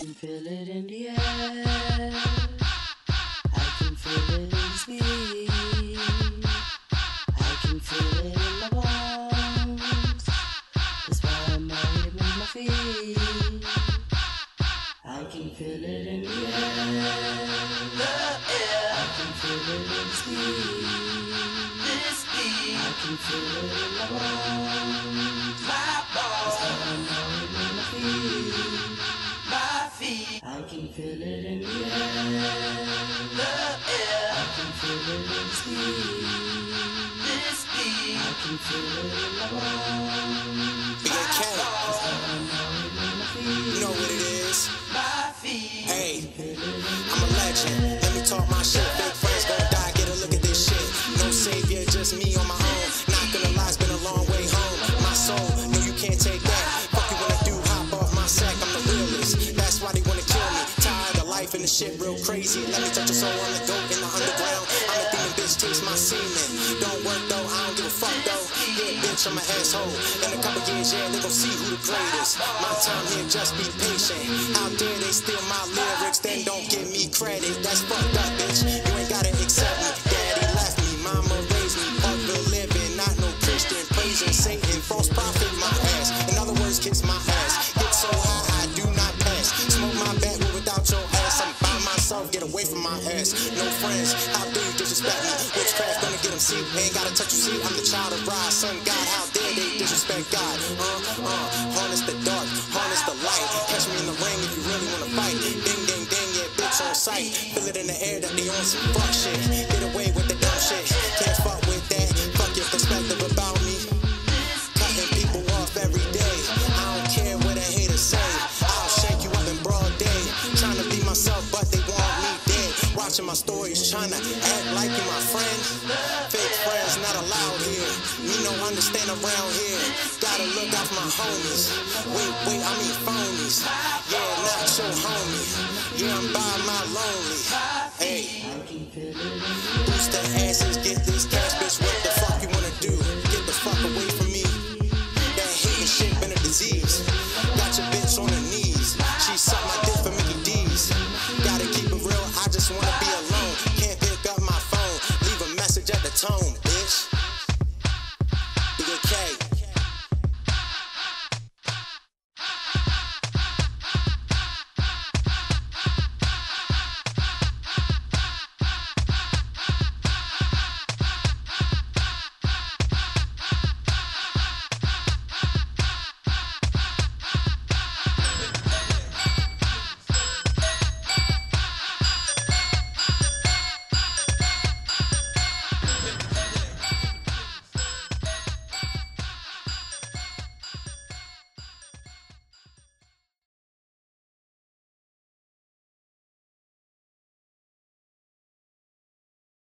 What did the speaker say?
can feel it in the air. I can feel it in the speed. I can feel it in my bones. That's why I'm already with my feet. I can feel it in the air. I can feel it in the speed. I can feel it in my bones. That's why I'm already with my feet. I can feel it in the air. I can feel it in the speed. I can feel it in my bones. That's why I'm already with my feet. You know what it is? Hey, I'm a legend. Let me talk my shit. Fake friends gon' die. Get a look at this shit. No savior, just me on my own. Not gonna lie, it's been a long way home. My soul, no, you can't take that. Fuck you wanna do, hop off my sack. I'm the realest. That's why they wanna kill me. Tired of life and the shit real crazy. Let me touch your soul on the goat in the underground. I'm a demon bitch, taste my semen. Don't work though, I don't give a fuck though. Yeah, bitch, I'm an asshole. In a couple years, yeah, they gon' see who the greatest. My time here, just be patient. Out there, they steal my lyrics, then don't give me credit. That's fucked up, bitch. You ain't gotta accept me. Daddy left me, mama raised me. Parkville living, not no Christian. Praising Satan, false prophet, my ass. In other words, kiss my ass. Get so high, I do not pass. Smoke my back without your ass. I'm by myself, get away from my ass. No friends, how dare you disrespect me? Witchcraft gonna get them see. Ain't gotta touch you, see. I'm the child of Ra, son God. How dare they disrespect God? Harness the dark, harness the light. Catch me in the ring if you really wanna fight. Ding, ding, ding, yeah, bitch on sight. Feel it in the air that they on some fuck shit. Get away with the dumb shit. Can't fuck with that. Fuck your perspective about me. Cutting people off every day. I don't care what a hater say. I'll shake you up in broad day. Trying to be myself, but they want me dead. Watching my stories, trying to act like you my friend. Fake friends not allowed here. Me no understand around here. Gotta look out for my homies. Wait, I mean phonies. Yeah, not your homie. Yeah, I'm by my lonely. Hey, boost the asses, get this cash, bitch. What the fuck you wanna do? Get the fuck away from me. That hating shit been a disease. Got your bitch on her knees. She suck my dick for Mickey D's. Gotta keep it real, I just wanna be